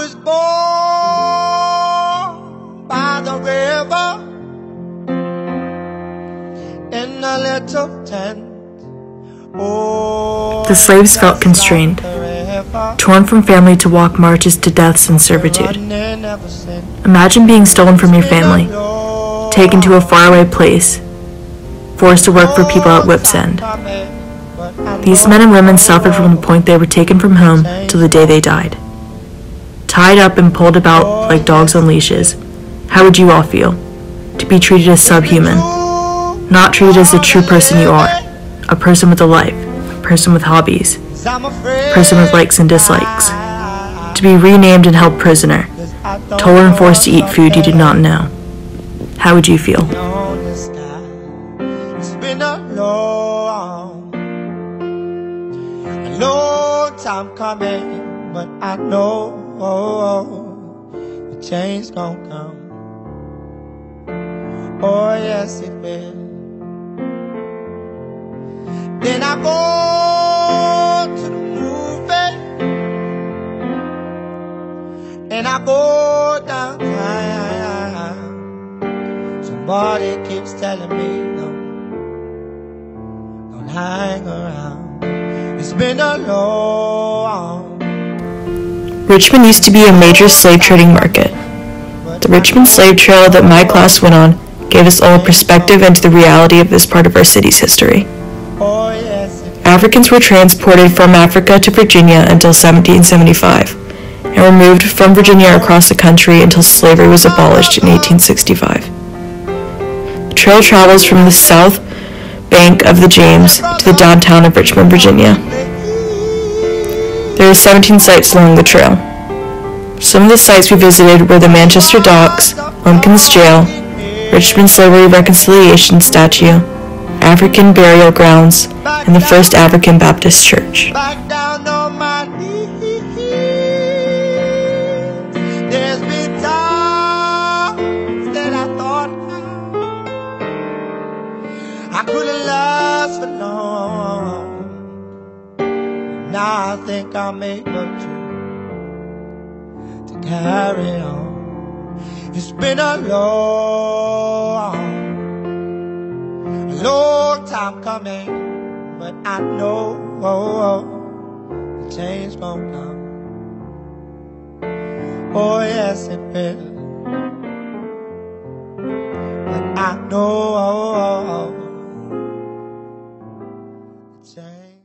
was born by the river in a little tent. Oh, the slaves felt constrained, torn from family to walk marches to deaths and servitude. Imagine being stolen from your family, taken to a faraway place, forced to work for people at whip's end. These men and women suffered from the point they were taken from home till the day they died. Tied up and pulled about like dogs on leashes, how would you all feel? To be treated as subhuman, not treated as the true person you are, a person with a life, a person with hobbies, a person with likes and dislikes. To be renamed and held prisoner, told and forced to eat food you did not know. How would you feel? It's been a long time coming, but I know the change gon' come. Oh yes it will. Then I go to the movie, and I go downtown. Somebody keeps telling me don't hang around. It's been a long. Richmond used to be a major slave trading market. The Richmond Slave Trail that my class went on gave us all a perspective into the reality of this part of our city's history. Africans were transported from Africa to Virginia until 1775, and were moved from Virginia across the country until slavery was abolished in 1865. The trail travels from the south bank of the James to the downtown of Richmond, Virginia. There are 17 sites along the trail. Some of the sites we visited were the Manchester Docks, Lumpkin's Jail, Richmond Slavery Reconciliation Statue, African Burial Grounds, and the First African Baptist Church. Back down on my knees. There's been times that I thought I could have lost for long. Now I think I'm able to carry on. It's been a long time coming, but I know the change gon' come. Oh yes it will, but I know the change.